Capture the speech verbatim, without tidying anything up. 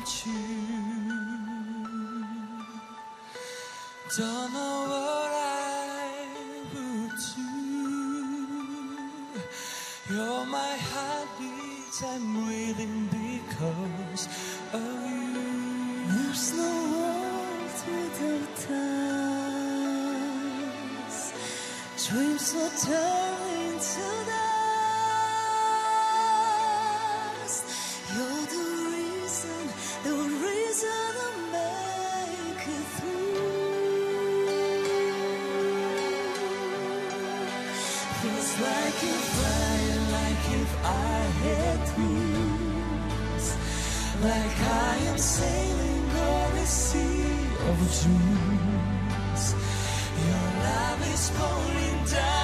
you. Don't know what I would do. You're my heartbeat, I'm breathing because of you. There's no world without us. Dreams will turn into dust. You're the reason, the reason I make it through. Feels like you're flying, like if I had wings, like I am sailing on a sea of dreams. Your love is pouring down.